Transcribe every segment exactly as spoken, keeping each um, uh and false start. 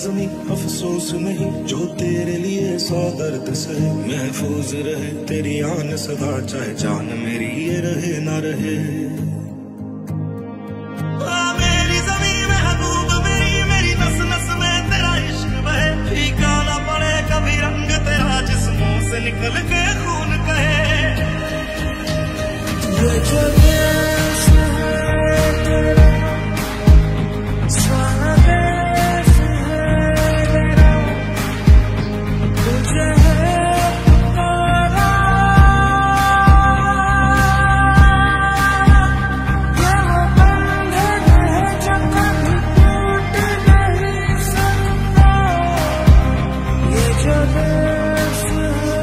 जमीं अफसोस नहीं, जो तेरे लिए सौ दर्द सहे। महफूज रहे तेरी आन सदा, चाहे जान मेरी ये रहे ना रहे। मेरी जमीं महबूब मेरी, मेरी नस नस में तेरा इश्क बहे। फीका ना पड़े कभी रंग तेरा, जिस्मों से निकल के खून कहे। ये जो देश है तेरा, स्वदेश है मेरा, तुझे है पुकारा। ये वो बंधन है जो कभी टूट नहीं सकता। ये जो देश है।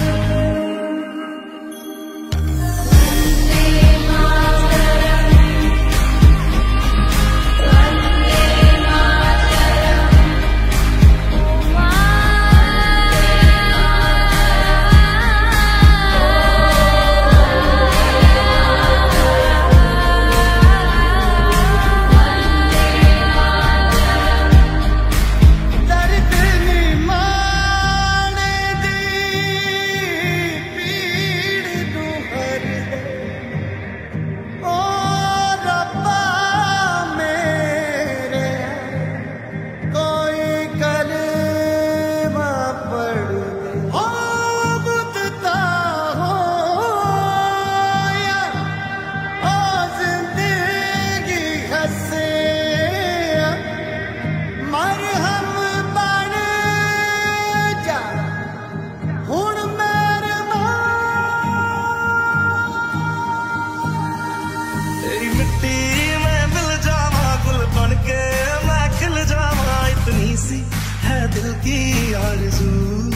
दिल की आरज़ू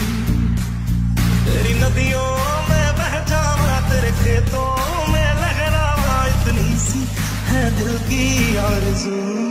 तेरी नदियों में बह जावा, तेरे खेतों में लहरावा, इतनी सी है दिल की आरज़ू।